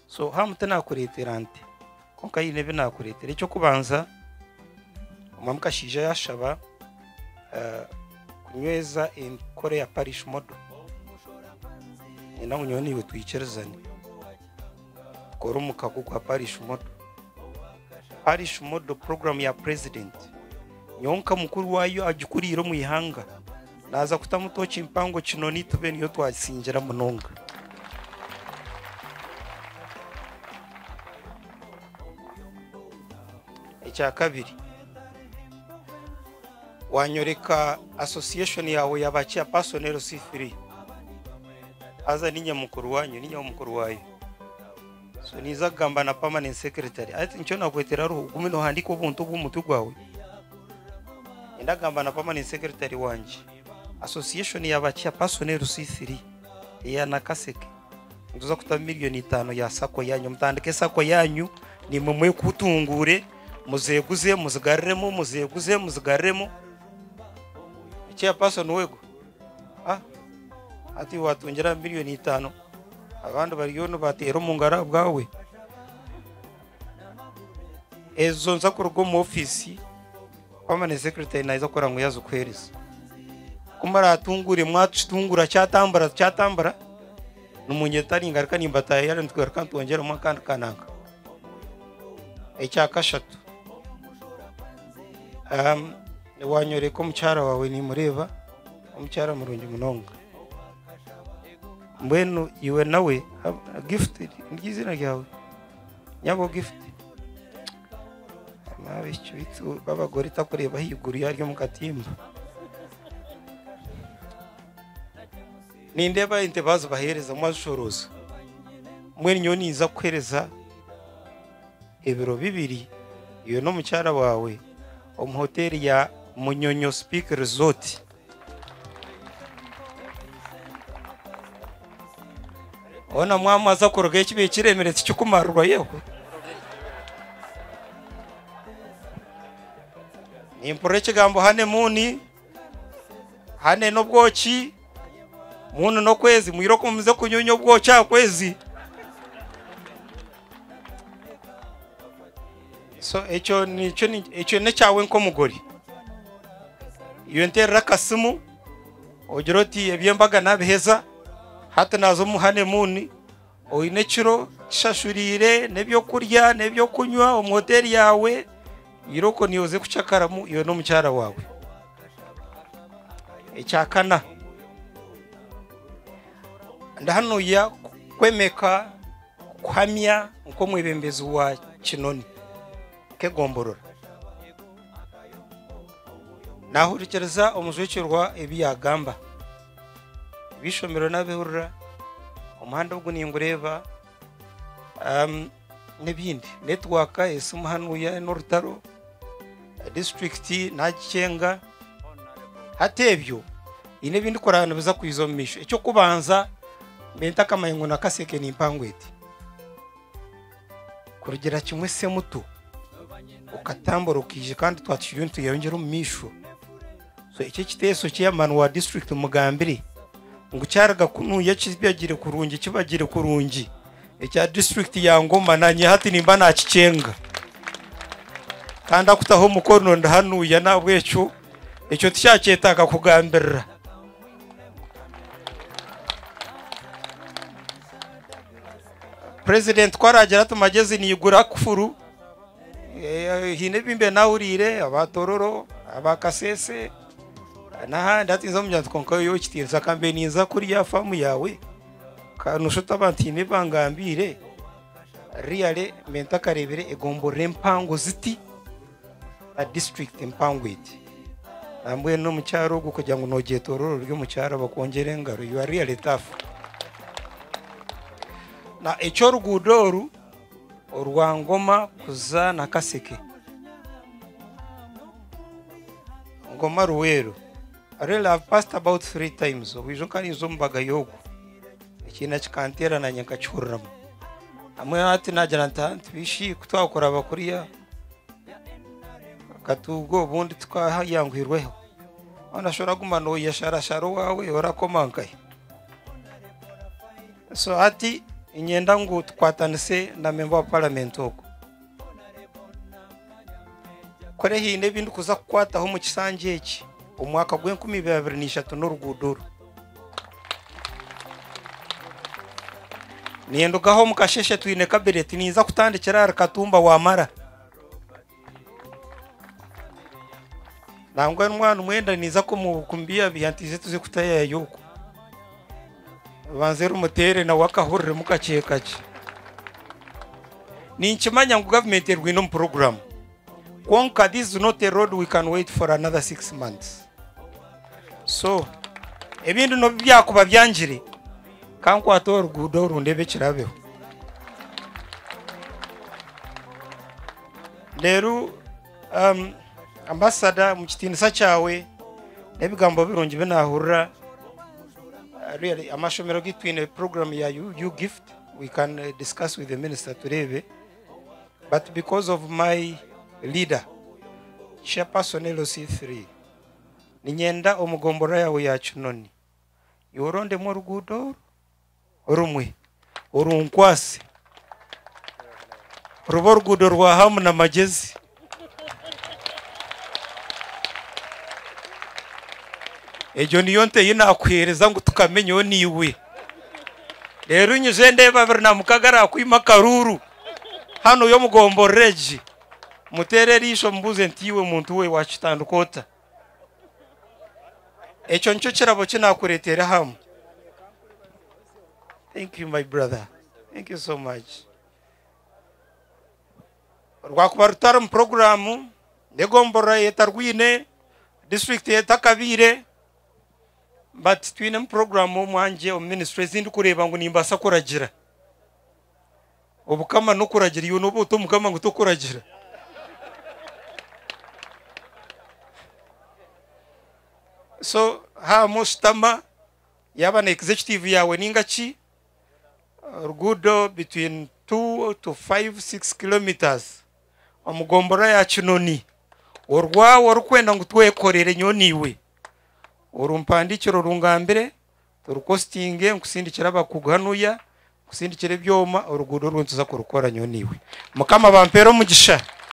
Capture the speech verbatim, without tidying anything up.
so hamute nakuretera ante konka yinebe nakuretera cyo kubanza umamukashije yashaba uh, kunyweza inkore ya parish model ina unyoni yo twicerezani koro mukaku kwa parish model parish model program ya president nyonka mukuru wayo agikuriro mu ihanga naza kutamutocha impango kinoni tubeni yo twasingira munonga icya kabiri wanyoreka association yawe yabachi person L C three aza ninya mukuru wanyu ninya mukuru wayo so niza gamba na permanent secretary ati ncho nakwetera ruhu gumino handiko buntu bw'umutu gwawe indagamba na permanent secretary wanje association yabachi person L C three ya nakaseke nduza kuta milioni tano ya sako yanyu mtandike sako yanyu ni mumwe kutungure muzeguze muzigarremo muzeguze muzigarremo ikiya person wego ah ati watungira milioni tano abantu bariyono batero mu ngara bwawe ezo nza kurugo mu office kwamane secretary naiza kora ngo yazo kwereza kumara atungure mwacu tungura cyatambara cyatambara numunyetari ngarika nimbataye yari ntwereka ntongera mu kandi kananga ecya kashatu um wanyore ko mucyara wawe ni mureba umucyara murungi munonga mbwenu iwe nawe gifted ngizina ryawe nyabo gifted mabicho bitu babagore takureba higuru yaryo mukatimba nindeba intebazo bahereza mwashoroza mwe nyoni iza kwereza ebiro bibiri iyo no mucyara wawe om hotel ya Munyonyo Speak Resort ona mwama za kuroga kibe kiremeretse cyo kumarurwa yewe nimpore kigambo hane muni hane no bwoki muntu no kwezi mwiroko muze kunyonyo bwoca kwezi so echo ni cyo ni echo ne cyawe nko mugori iyo ntera kasimu ogiroti ebyembaga nabiheza hata nazo muhane muni oine kiro shashurire nebyo kurya nebyo kunywa omoteri yawe iroko niyoze kucakaramu iyo no mucyara wawe ecyakana ndahanuya kwemeka kwamya uko mwebembezi wa kinoni kegomborora nahurikereza omuzwekirwa ebiyagamba bishomero nabehurura umuhanda ubwo ningureba um nebindi network esumuhanuya n'urutaro district nagicenga hatebyo ine bindi korana biza kwizomisha icyo kubanza mbenta kamayengo nakaseke nimpangwete kurugera kimwe se muto ukatambora ukije kandi twatishije ntu yongera umisho so iki kiteso cy'amanu wa district mugambiri ngo cyaraga kunuye kibagire kurungi kibagire kurungi ecya district ya Ngoma nanye hati nimba nakicenga kandi akutaho mukono ndahanuye nabwecu icyo tyacyetaka kugambirira President kwaragira tumagezi niyigura kufuru hine bimbe nawurire abatororo abakasese nahandi atizo mujyantu konko yo kitirza kambeniza kuri ya famu yawe kanushuta abantu nibangambire reale menta karebere egombore mpango ziti a district empangwiti nambwe no mucyaro gwo kujya ngo nogetororo ryo mucyaro bakongere ngaro you are really tough na echo rugudoru urwa Ngoma kuza na Kaseke Ngoma Ruwero I really have passed about three times so wijoka ni zombaga yogo ikina kikantera na nyakachuramo amwe ati najana ntantu bishi kutwakora bakuriya katugo bundi twahayangwirweho anashora gumano yashara sharo wawe orakomankaye so ati inyenda ngo tukwatanise na member wa parliament oko kore hinde bintu kuza kukwataho mu kisanje iki umwaka gwe nkumi bibiri n'eshatu n'uruguduru niyendugaho mukasheshe twine cabinet niza kutandikira Katumba wamara nangwa n'umwana umwenda niza ko mu kumbia biyantize tuze kutaya yuko banzero mutere na wakahurire mukachekaje ninchimanya ngo government erwino program konka this is not a road we can wait for another six months so ebintu no byakuba byanjire kanko ator gudo rundebe kirabeho leru um ambassador mu kitinisa cyawe nebigambo birungi benahurira really amashomero gitwine program ya you, you gift we can uh, discuss with the minister today but because of my leader chairperson L C three ninyenda omugombora yawe ya kinoni yoronde mu rugudo rumwe urunkwase rubo rugudo rwa Hon Magezi ejo niyonte yinakwereza ngo tukamenyo niwe rero nyuje ndeba birna mukagara kwima karuru hano yo mugomboreji mutererisho mbuze ntiwe muntu we wachitandukota echo ncho kirabo kinakuretera Ham. Thank you my brother, thank you so much. Rwakubarutaram programu negombora yetarwine district yetakabire but twinem program mwanje o ministry zindi kureba ngo nimbasa kuragira obukama no kuragira yo no buto mukama ngo tukuragira so ha mustama yaba na executive yawe ningachi rugudo between two to five six kilometers omugombora ya kinoni orwa orukwenda ngo twekorere nyoniwe urumpandikiro rungambire turukostinge nkusindikira bakuganuya kusindikira byoma urugudo runtuza kurukora nyoniwe mukama bampero mugisha